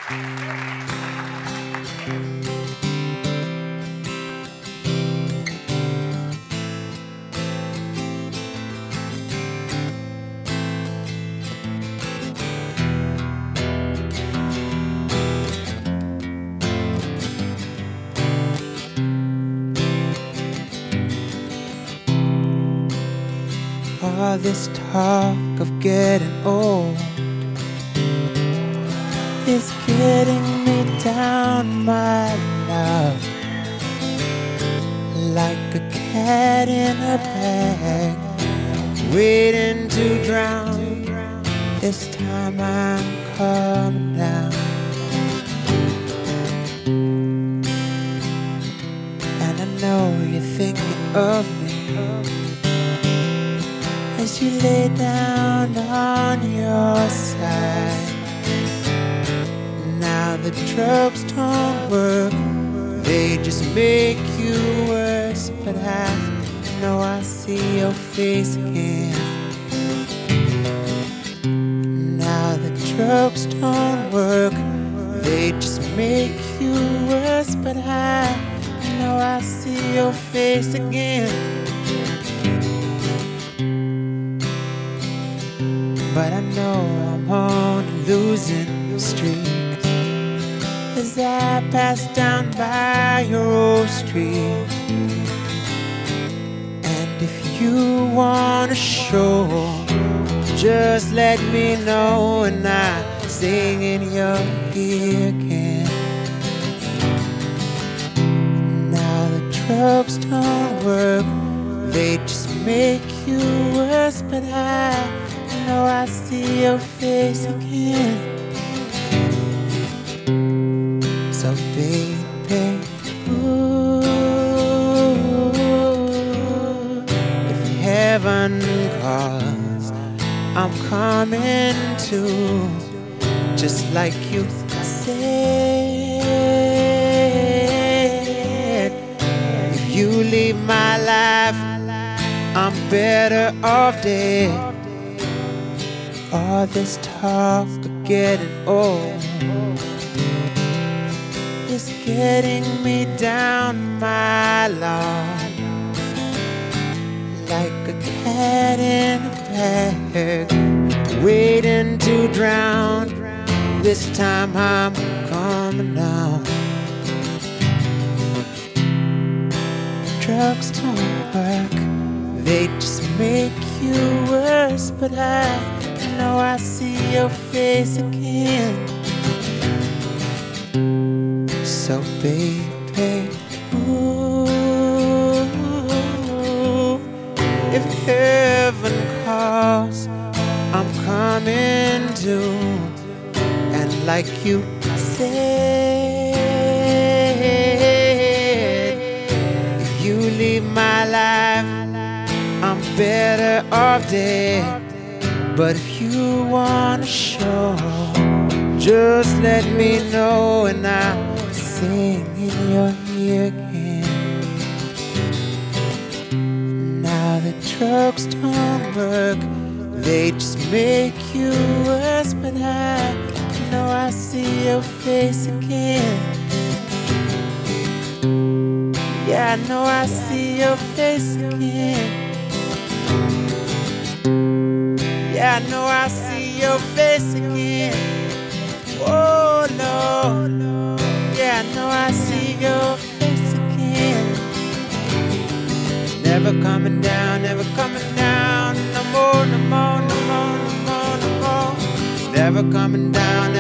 All this talk of getting old is getting me down, my love, like a cat in a bag, waiting to drown. This time I'm coming down, and I know you're thinking of me as you lay down on your side. Now the drugs don't work, they just make you worse. But I know I see your face again. Now the drugs don't work, they just make you worse. But I know I see your face again. But I know I'm on a losing streak as I pass down by your old street. And if you want to show, just let me know, and I sing in your ear again. Now the drugs don't work, they just make you worse. But I know I see your face again. So baby, ooh, if heaven calls, I'm coming too, just like you said. If you leave my life, I'm better off dead. All this talk of getting old is getting me down, my lord, like a cat in a bag, waiting to drown. This time I'm coming down. Drugs don't work, they just make you worse. But I know I see your face again. So baby, ooh, if heaven calls, I'm coming too. And like you said, if you leave my life, I'm better off dead. But if you want to show, just let me know, and I'll sing in your ear again. Now the drugs don't work, they just make you worse. But I know I see your face again. Yeah, I know I see your face again. Yeah, I know I see your face again. Oh Lord, yeah, I know I see your face again. Never coming down, never coming down. No more, no more, no more, no more, no more. Never coming down.